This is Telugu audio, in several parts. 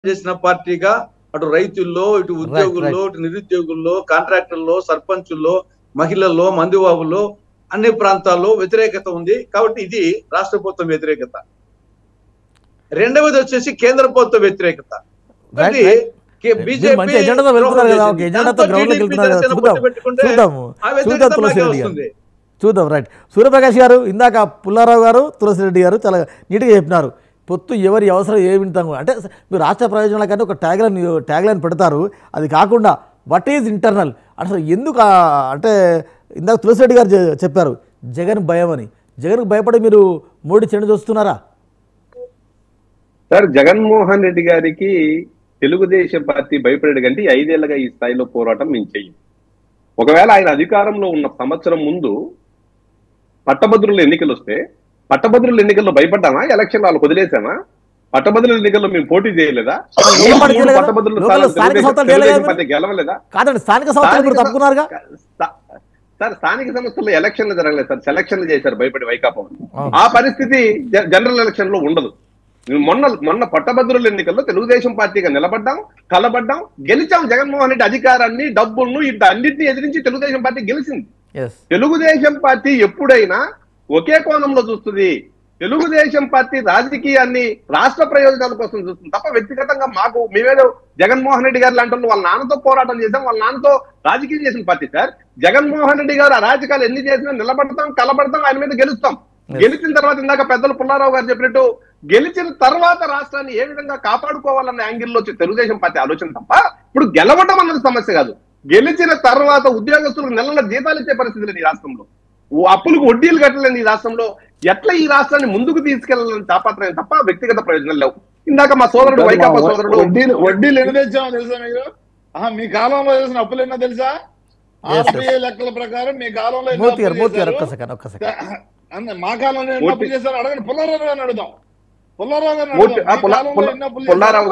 చేసిన పార్టీగా అటు రైతుల్లో, ఇటు ఉద్యోగుల్లో, ఇటు నిరుద్యోగుల్లో, కాంట్రాక్టర్లో, సర్పంచుల్లో, మహిళల్లో, మందుబాబుల్లో అన్ని ప్రాంతాల్లో వ్యతిరేకత ఉంది. కాబట్టి ఇది రాష్ట్ర ప్రభుత్వం వ్యతిరేకత. రెండవది వచ్చేసి కేంద్ర ప్రభుత్వ వ్యతిరేకత. చూద్దాం. రైట్. సూర్యప్రకాష్ గారు, ఇందాక పుల్లారావు గారు, తులసిరెడ్డి గారు చాలా నీట్గా చెప్పినారు. పొత్తు ఎవరి అవసరం ఏమిటి అంటే మీరు రాష్ట్ర ప్రయోజనాల కానీ ఒక ట్యాగ్లైన్ పెడతారు. అది కాకుండా వాట్ ఈజ్ ఇంటర్నల్ అసలు ఎందుకు అంటే ఇందాక తులసిరెడ్డి గారు చెప్పారు జగన్ భయం అని. జగన్కు భయపడి మీరు మోడీ చెండు చూస్తున్నారా? సార్, జగన్మోహన్ రెడ్డి గారికి తెలుగుదేశం పార్టీ భయపడేది కంటే 5 ఏళ్లుగా ఈ స్థాయిలో పోరాటం మేము చెయ్యం. ఒకవేళ ఆయన అధికారంలో ఉన్న సంవత్సరం ముందు పట్టభద్రుల ఎన్నికలు వస్తే పట్టభద్రుల ఎన్నికల్లో భయపడ్డామా? ఎలక్షన్ వాళ్ళు వదిలేసామా? పట్టభద్రుల ఎన్నికల్లో మేము పోటీ చేయలేదా? గెలవలేదా? సార్, స్థానిక సంస్థల్లో ఎలక్షన్లు జరగలేదు సార్, సెలక్షన్లు చేశారు భయపడి వైకాపా. ఆ పరిస్థితి జనరల్ ఎలక్షన్ లో ఉండదు. మొన్న పట్టభద్రుల ఎన్నికల్లో తెలుగుదేశం పార్టీగా నిలబడ్డాం, కలబడ్డాం, గెలిచాం. జగన్మోహన్ రెడ్డి అధికారాన్ని, డబ్బులను, ఇంత అన్నింటినీ ఎదిరించి తెలుగుదేశం పార్టీ గెలిచింది. తెలుగుదేశం పార్టీ ఎప్పుడైనా ఒకే కోణంలో చూస్తుంది. తెలుగుదేశం పార్టీ రాజకీయాన్ని రాష్ట్ర ప్రయోజనాల కోసం చూస్తుంది తప్ప వ్యక్తిగతంగా మేమేదో జగన్మోహన్ రెడ్డి గారు లాంటి వాళ్ళ నాన్నతో పోరాటం చేసాం, వాళ్ళ నాన్నతో రాజకీయం చేసిన పార్టీ సార్. జగన్మోహన్ రెడ్డి గారు ఆ రాజకీయాలు ఎన్ని చేసినా నిలబడతాం, కలబడతాం, ఆయన మీద గెలుస్తాం. గెలిచిన తర్వాత ఇందాక పెద్దలు పుల్లారావు గారు చెప్పినట్టు గెలిచిన తర్వాత రాష్ట్రాన్ని ఏ విధంగా కాపాడుకోవాలన్న యాంగిల్లో వచ్చి తెలుగుదేశం పార్టీ ఆలోచన తప్ప ఇప్పుడు గెలవడం అన్నది సమస్య కాదు. గెలిచిన తర్వాత ఉద్యోగస్తులకు నెలల జీతాలు ఇచ్చే పరిస్థితి లేదు ఈ రాష్ట్రంలో. అప్పులకు వడ్డీలు కట్టలేని ఈ రాష్ట్రంలో ఎట్లా ఈ రాష్ట్రాన్ని ముందుకు తీసుకెళ్లాలని తాపత్రయం తప్ప వ్యక్తిగత ప్రయోజనాలు లేవు. ఇందాక మా సోదరుడు వైకాపా సోదరుడు వడ్డీలు ఎన్ని తెచ్చామో తెలుసా మీకు? మీ కాలంలో చేసిన అప్పులు ఎన్నో తెలుసా? ఆర్బీఐ లెక్కల ప్రకారం మీ కాలంలో మా కాలంలో ఎన్ని అప్పులు చేశారు అడగండి. పుల్లారావు గారిని అడుగుదాం. పుల్లారావు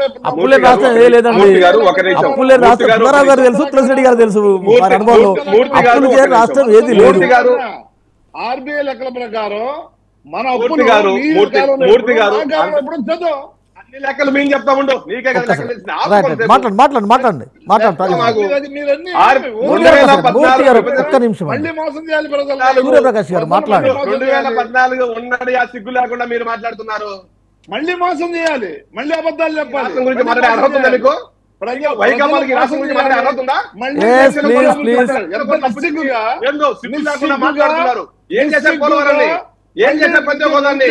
గారు తెలుసు, తులసిరెడ్డి గారు తెలుసు. రాష్ట్రం ఏది లేదు. ఆర్బీఐ లెక్కల ప్రకారం మన మూర్తి గారు అన్ని లెక్కలు మేము చెప్తా ఉండు. మాట్లాడండి. ఒక్క నిమిషం. సూర్యప్రకాష్ గారు మాట్లాడండి. 2014 ఉన్నది ఆ సిగ్గు లేకుండా మీరు మాట్లాడుతున్నారు. మళ్ళీ మోసం చేయాలి, మళ్ళీ అబద్ధాలు చెప్పాలి. గురించి మాట్లాడే అర్హత ఉందా మీకు? వైకాపాలకి రాష్ట్రం గురించి మాట్లాడే అర్హత ఉందా? మాట్లాడుతున్నారు. ఏం చేశారు పోలవరాన్ని? ఏం చేశారు పంచగోదాన్ని?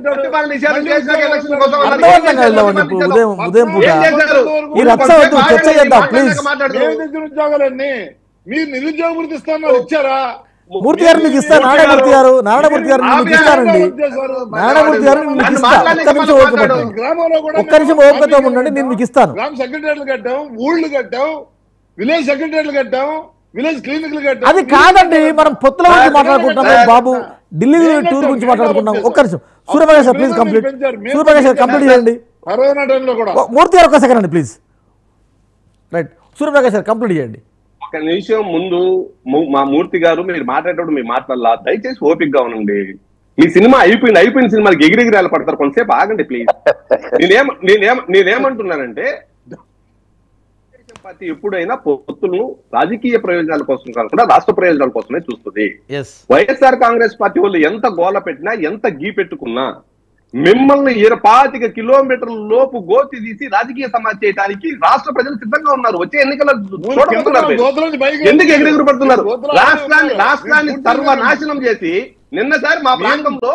ఉద్యోగాలన్నీ మీరు నిరుద్యోగ వృత్తి ఇస్తామని ఇచ్చారా? మూర్తి గారు మీకు ఇస్తాను. నారాయణమూర్తి గారు మీకు ఇస్తానండి. నారాయణమూర్తి గారు మీకు ఇస్తాను. ఒక్క నిమిషం ఓపికతో ఉండండి, నేను మీకు ఇస్తాను. గ్రామ సెక్రటరీలు కట్టాం, ఊళ్ళు కట్టాం, విలేజ్ సెక్రటరీలు కట్టాం, విలేజ్ క్లినిక్లు కట్టాం. అది కాదండి, మనం పొత్తుల గురించి మాట్లాడుకుంటున్నాం బాబు, ఢిల్లీ టూర్ గురించి మాట్లాడుకుంటున్నాం. ఒక్క నిమిషం సూర్యప్రకాష్ గారు ప్లీజ్ కంప్లీట్. సూర్యప్రకాష్ గారు కంప్లీట్ చేయండి. కరోనా టైంలో కూడా మూర్తి గారు ఒక్క సెకండ్ అండి ప్లీజ్. రైట్, సూర్యప్రకాష్ గారు కంప్లీట్ చేయండి. ఒక నిమిషం ముందు మా మూర్తి గారు మీరు మాట్లాడేటప్పుడు మీ మాట్లాడాల, దయచేసి ఓపికగా ఉండండి. మీ సినిమా అయిపోయిన సినిమాకి ఎగిరెగిరి పడతారు, కొంతసేపు ఆగండి ప్లీజ్. నేనేమంటున్నానంటే పార్టీ ఎప్పుడైనా పొత్తులను రాజకీయ ప్రయోజనాల కోసం కాకుండా రాష్ట్ర ప్రయోజనాల కోసమే చూస్తుంది. వైఎస్ఆర్ కాంగ్రెస్ పార్టీ వాళ్ళు ఎంత గోల పెట్టినా, ఎంత గీ పెట్టుకున్నా మిమ్మల్ని 25 కిలోమీటర్ల లోపు గోతి తీసి రాజకీయ సమాజ్ చేయడానికి రాష్ట్ర ప్రజలు సిద్ధంగా ఉన్నారు. వచ్చే ఎన్నికల ఎందుకు ఎగిరెగురు పడుతున్నారు? రాష్ట్రాన్ని సర్వనాశనం చేసి నిన్నసారి మా ప్రాంతంలో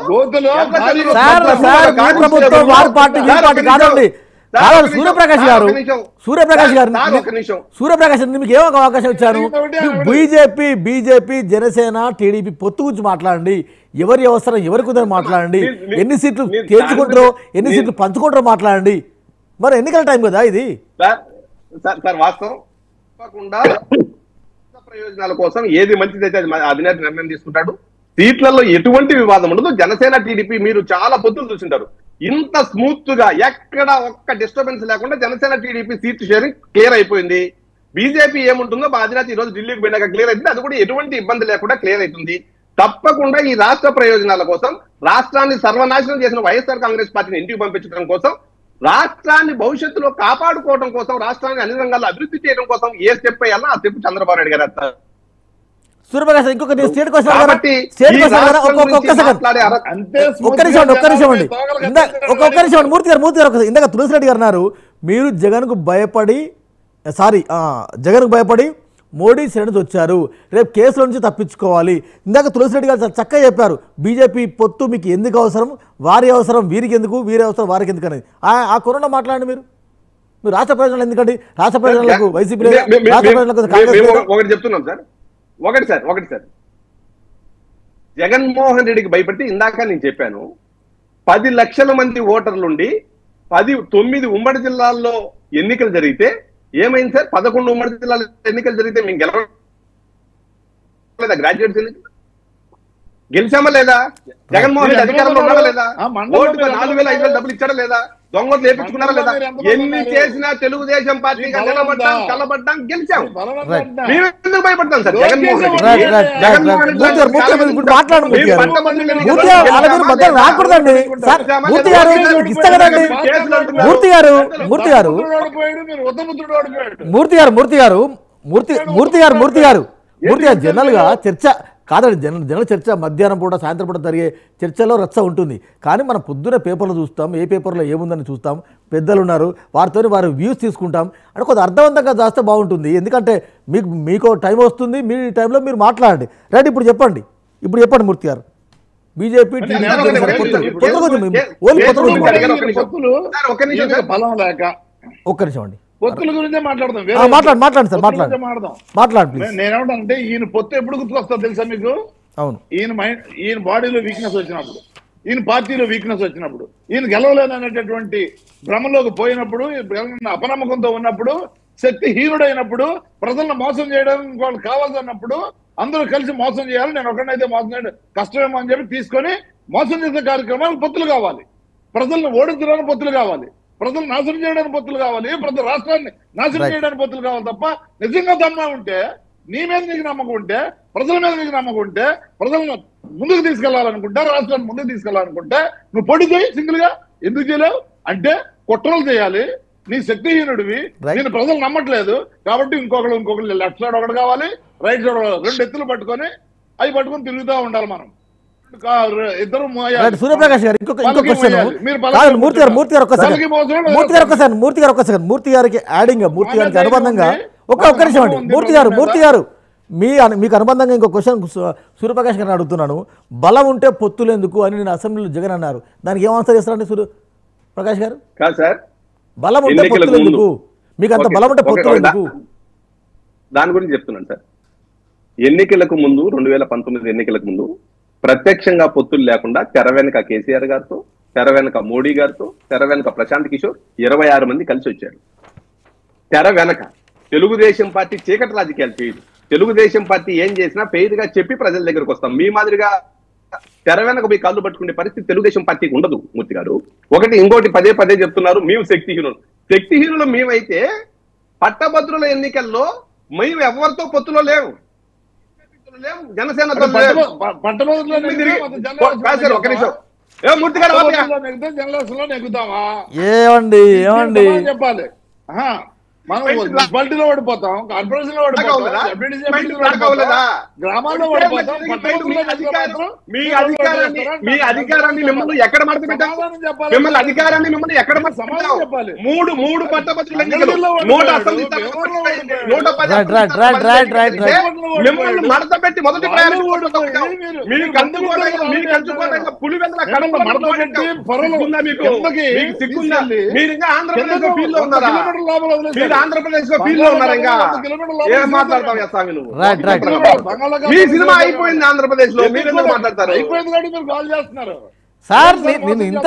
సూర్యప్రకాష్ మీకు ఏమో అవకాశం ఇచ్చాను. బీజేపీ జనసేన టీడీపీ పొత్తు గురించి మాట్లాడండి. ఎవరి అవసరం ఎవరికి ఉందని మాట్లాడండి. ఎన్ని సీట్లు తేల్చుకుంటారో, ఎన్ని సీట్లు పంచుకుంటారో మాట్లాడండి. మరి ఎన్నికల టైం కదా ఇది. సార్ వాస్తవం తప్పకుండా ప్రయోజనాల కోసం ఏది మంచిదైతే అది అధినేత నిర్ణయం తీసుకుంటాడు. సీట్లలో ఎటువంటి వివాదం ఉండదు. జనసేన టీడీపీ మీరు చాలా పొత్తులు చూసింటారు. ఇంత స్మూత్ గా ఎక్కడ ఒక్క డిస్టర్బెన్స్ లేకుండా Janasena TDP seat sharing clear అయిపోయింది. బీజేపీ ఏముంటుందో మా అధినేత ఈ రోజు ఢిల్లీకి పోయినాక క్లియర్ అవుతుంది. అది కూడా ఎటువంటి ఇబ్బంది లేకుండా క్లియర్ అవుతుంది. తప్పకుండా ఈ రాష్ట్ర ప్రయోజనాల కోసం, రాష్ట్రాన్ని సర్వనాశనం చేసిన వైఎస్ఆర్ కాంగ్రెస్ పార్టీని ఇంటికి పంపించడం కోసం రాష్ట్రాన్ని భవిష్యత్తులో కాపాడుకోవడం కోసం, రాష్ట్రాన్ని అన్ని రంగాల్లో అభివృద్ధి చేయడం కోసం ఏ స్టెప్ అయ్యాలో ఆ స్టెప్ చంద్రబాబు నాయుడు గారు వేస్తారు. సూర్యప్రకాష్ ఇంకొక స్టేట్ క్వశ్చన్ కాబట్టి స్టేట్ ఈ క్వశ్చన్ రాష్ట్రం ఒక్క గురించి సెకండ్ మాట్లాడే అంతే ఒక్క నిమిషం అండి ఒక్క నిమిషం అండి ఒక్క నిమిషం అండి మూర్తి గారు ఒకసారి ఇందాక తులసిరెడ్డి గారు అన్నారు మీరు జగన్కు భయపడి జగన్కు భయపడి మోడీ శ్రేణికి వచ్చారు, రేపు కేసుల నుంచి తప్పించుకోవాలి. ఇందాక తులసిరెడ్డి గారు చాలా చక్కగా చెప్పారు బీజేపీ పొత్తు మీకు ఎందుకు అవసరం, వారి అవసరం వీరికి ఎందుకు, వీరి అవసరం వారికి ఎందుకు అనేది. ఆ కొరలో మాట్లాడండి మీరు రాష్ట్ర ప్రయోజనాలు ఎందుకండి, రాష్ట్ర ప్రయోజనాలకు వైసీపీ రాష్ట్ర ప్రయోజనాలకు కాంగ్రెస్. ఒకటి చెప్తున్నాం సార్, ఒకటి సార్ జగన్మోహన్ రెడ్డికి భయపడితే ఇందాక నేను చెప్పాను 10 లక్షల మంది ఓటర్లుండి 9 ఉమ్మడి జిల్లాల్లో ఎన్నికలు జరిగితే ఏమైంది సార్? 11 ఉమ్మడి జిల్లాలో ఎన్నికలు జరిగితే మేము గెలవలేదా? గ్రాడ్యుయేట్స్ ఎన్నికలు గెలిచామా లేదా? జగన్మోహన్ రెడ్డి అధికారంలో ఉన్నారా లేదా? ఓటుకు 4,000-5,000 డబ్బులు ఇచ్చాడా లేదా? దొంగలు లేపించుకున్నారా లేదా? ఎన్ని చేసినా తెలుగుదేశం పార్టీగా నిలబడ్డాం, కలబడ్డాం, గెలిచాం. మేము ఎందుకు భయపడతాం సార్? జగన్మోహన్ రెడ్డి జనరల్ గా చర్చ కాదండి, జనరల్ చర్చ మధ్యాహ్నం పూట సాయంత్రం పూట జరిగే చర్చలో రచ్చ ఉంటుంది. కానీ మనం పొద్దున పేపర్లో చూస్తాం, ఏ పేపర్లో ఏముందని చూస్తాం, పెద్దలు ఉన్నారు వారితో వారి వ్యూస్ తీసుకుంటాం. అంటే కొంత అర్థవంతంగా చేస్తే బాగుంటుంది. ఎందుకంటే మీకు టైం వస్తుంది, మీ టైంలో మీరు మాట్లాడండి. రైట్, ఇప్పుడు చెప్పండి మూర్తి గారు. బీజేపీ ఒక్క నిమిషం అండి, పొత్తుల గురించే మాట్లాడదాం. మాట్లాడండి సార్, మాట్లాడండి. నేనేమంటానంటే ఈయన పొత్తు ఎప్పుడు గుర్తుకొస్తా తెలుసా మీకు? అవును, ఈయన బాడీలో వీక్నెస్ వచ్చినప్పుడు, ఈయన పార్టీలో వీక్నెస్ వచ్చినప్పుడు, ఈయన గెలవలేననేటటువంటి భ్రమలోకి పోయినప్పుడు, అపనమ్మకంతో ఉన్నప్పుడు, శక్తిహీనుడైనప్పుడు, ప్రజలను మోసం చేయడానికి వాళ్ళు కావాల్సినప్పుడు అందరూ కలిసి మోసం చేయాలి, నేను ఒకరినైతే మోసం చేయడం కష్టమేమో అని చెప్పి తీసుకొని మోసం చేసే కార్యక్రమాలకు పొత్తులు కావాలి. ప్రజలను ఓడించడానికి పొత్తులు కావాలి, ప్రజలు నాశనం చేయడానికి పొత్తులు కావాలి, ప్రజల రాష్ట్రాన్ని నాశనం చేయడానికి పొత్తులు కావాలి తప్ప నిజంగా దమ్మ ఉంటే, నీ మీద నీకు నమ్మకం ఉంటే, ప్రజల మీద నీకు నమ్మకం ఉంటే, ప్రజలను ముందుకు తీసుకెళ్లాలనుకుంటే, రాష్ట్రాన్ని ముందుకు తీసుకెళ్లాలనుకుంటే నువ్వు పొడి చేయి. సింగిల్ గా ఎందుకు చేయలేవు అంటే కుట్రలు చేయాలి. నీ శక్తిహీనుడివి, నేను ప్రజలు నమ్మట్లేదు కాబట్టి ఇంకొకరు లెఫ్ట్ సైడ్ ఒకటి కావాలి, రైట్ సైడ్ 2 ఎత్తులు పట్టుకొని అవి పట్టుకొని తిరుగుతూ ఉండాలి. మనం ఇద్దరు సూర్యప్రకాష్ గారు ఇంకొక క్వశ్చన్. మూర్తి గారికి యాడింగ్, మూర్తి గారికి అనుబంధంగా ఒక్క నిమిషం అండి. మూర్తి గారు మీకు అనుబంధంగా ఇంకో క్వశ్చన్ సూర్యప్రకాష్ గారిని అడుగుతున్నాను. బలం ఉంటే పొత్తులు ఎందుకు అని నేను అసెంబ్లీలో జగన్ అన్నారు, దానికి ఏం ఆన్సర్ చేస్తారండి సూర్యప్రకాష్ గారు? బలం ఉంటే పొత్తులు ఎందుకు, మీకు అంత బలం ఉంటే పొత్తులు ఎందుకు? దాని గురించి చెప్తున్నాను సార్. ఎన్నికలకు ముందు 2019 ఎన్నికలకు ముందు ప్రత్యక్షంగా పొత్తులు లేకుండా తెర వెనుక కేసీఆర్ గారితో, తెర వెనుక మోడీ గారితో, తెర వెనుక ప్రశాంత్ కిషోర్ 26 మంది కలిసి వచ్చారు. తెర వెనక తెలుగుదేశం పార్టీ చీకటి రాజకీయాలు చేయదు. తెలుగుదేశం పార్టీ ఏం చేసినా పేరుగా చెప్పి ప్రజల దగ్గరకు వస్తాం. మీ మాదిరిగా తెర వెనక మీ కాళ్ళు పట్టుకునే పరిస్థితి తెలుగుదేశం పార్టీకి ఉండదు మూర్తి గారు. ఇంకోటి పదే చెప్తున్నారు మేము శక్తిహీనులు మేమైతే పట్టభద్రుల ఎన్నికల్లో మేము ఎవరితో పొత్తులో లేవు, జనసేనతో మూర్తి గారు ఏమండి చెప్పాలి. మనం మున్సిపాలిటీలో ఓడిపోతాం, కార్పొరేషన్ లో ఓడిపోతాం, గ్రామాల్లో ఓడిపోతాం. మీ అధికారాన్ని మిమ్మల్ని ఎక్కడ మడత పెట్టాం? మిమ్మల్ని అధికారాన్ని మిమ్మల్ని ఎక్కడ సమాధానం చెప్పాలి? మూడు పట్టభద్రుల ఎన్నికలు, 100 అసెంబ్లీ, 110 మిమ్మల్ని మడత పెట్టి మొదటి మీరు ఇంకా ఆంధ్రప్రదేశ్ లో ఫీల్ లో ఉన్నారా? ఆంధ్రప్రదేశ్ లో ఫీల్ లో ఉన్నారా? ఇంకా ఏం మాట్లాడతావు స్వామి నువ్వు? మీ సినిమా అయిపోయింది ఆంధ్రప్రదేశ్ లో, మీరు ఎందుకు మాట్లాడతారు? అయిపోయింది కాబట్టి మీరు కాల్ చేస్తున్నారు సార్.